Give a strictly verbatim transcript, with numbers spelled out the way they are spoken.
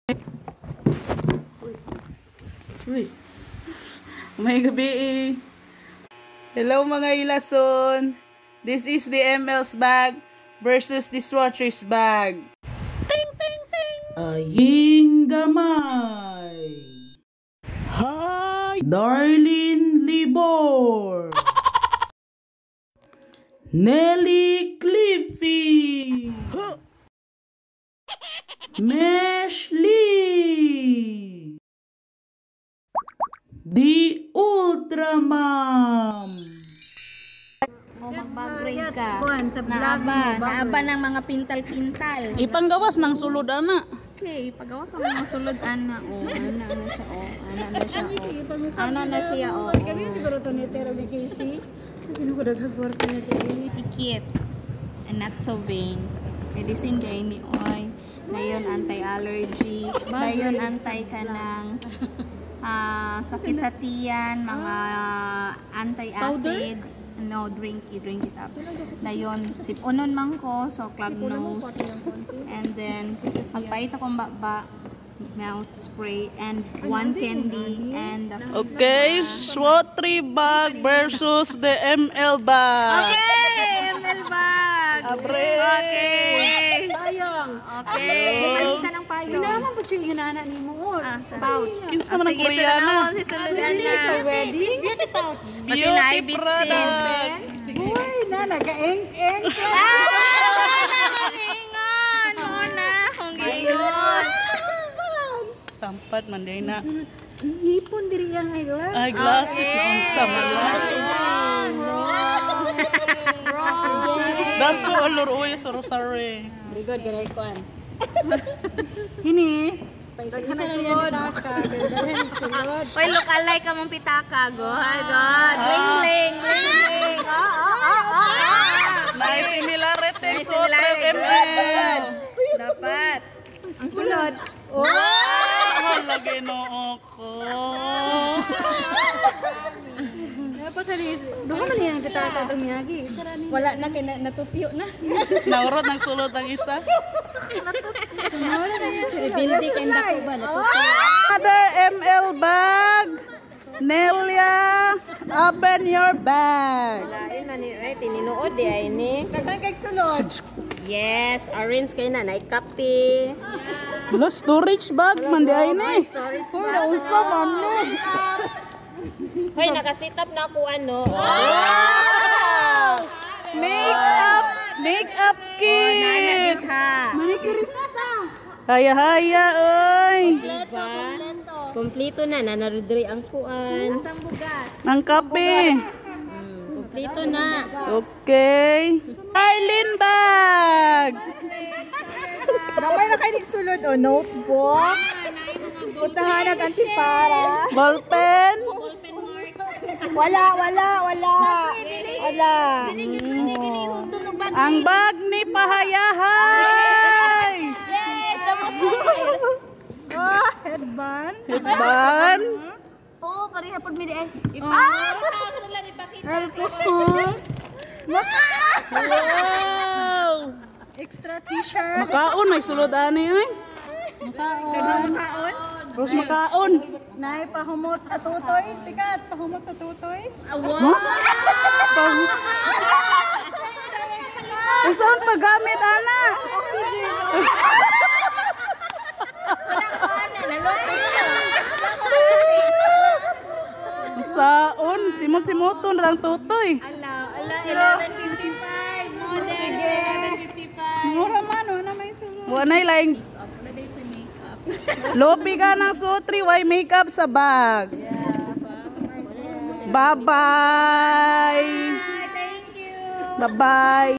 Uy. May gabi eh. Hello mga ilason. This is the M L's bag versus the Swatchers bag. Ting ting ting. Aying gamay. Hi, Darlene Libor. Nelly Cliffy. Mesh Lee. The Ultramam. O mag-grade ka. Sa Naaba, naaba ng mga pintal-pintal. Ipanggawas ng sulod ana. Okay, pagawa sa mga sulod ana o ana ano siya o ana na siya o ana na siya o. Kami siguro to ni Tero ni Casey. Sino ko daghagwar ko na diri. Tikit and not so vain. Medicine day ni oy. Dayon anti-allergy. Dayon anti kanang ah sakit sa tiyan, mga anti-acid. No, drink, i-drink it up. Dayon, sipunon man ko, so clog nose. And then, magpait akong baba, mouth spray, and one candy, and the Okay, Swatry bag versus the M L bag. Okay, M L bag! Abre! Okay! Payong. Okay! Palitan ng payong. Pinaman po siya inana ni mo. Pouch. Kinsa naman ang Koreana? Sa wedding. Beauty pouch. Beauty product. Uy, na nag-eng-eng. Ingon! Una! Kung gingon! Tampad man day na. Ipon diri yang eyeglass. Eyeglasses na unsa man lang. Daso alor uy sa rosary. Very good, ganay kuan. Hini. Paisa na sulod. Uy, look alike ka mong pitaka. Go, ha, God. Ling, ling, ling, ling. Oh, oh, oh, oh. May similarity May sa similarity. M L. Dapat. Ang sulod. Oh, hala ginoo ko. Napakalis. Duha man yan kita ka tumiyagi. Wala na, kina, natutiyo na. Naurot ng sulod ang isa. Rebuilding and dako ba? Natutiyo. Other M L bag. Nelia, open your bag. Lain na ni ay tininuod di ay ni. Daghang kay sulod. Yes, orange kay na nay kape. Lo storage bag man di ay ni. Storage For the usa man no. Hoy, naka-sit up na ako ano. Wow! Makeup, makeup kit. Ha. Haya-haya oy. Diba? Kompleto na na narudri ang kuan. Ang bugas. Nang kape. Hmm, kompleto na. Okay. Eileen bag. Damay na kay sulod o notebook. Utahanag antipara. Ballpen. Wala, wala, wala. Wala. Ang bag ni Pahayahay. Yes, the most popular. Ah, headband. Headband. Oo, pareha po mi di ay. Ah! Sila ni pakita. Alcohol. Wow. Extra t-shirt. Makaon may sulod ani oy. Makaon. Kaon? Terus makaon. Nay pahumot sa tutoy. Tikat, pahumot sa tutoy. Wow! Saan paggamit ana? Saon, simot-simoton lang tutoy. Ala, ala, eleven fifty-five. Modern eleven fifty-five. Mura man, ano may sulod. Wanay laing lopi ka ng sutri, why makeup sa bag. Bye-bye. Thank you. Bye-bye.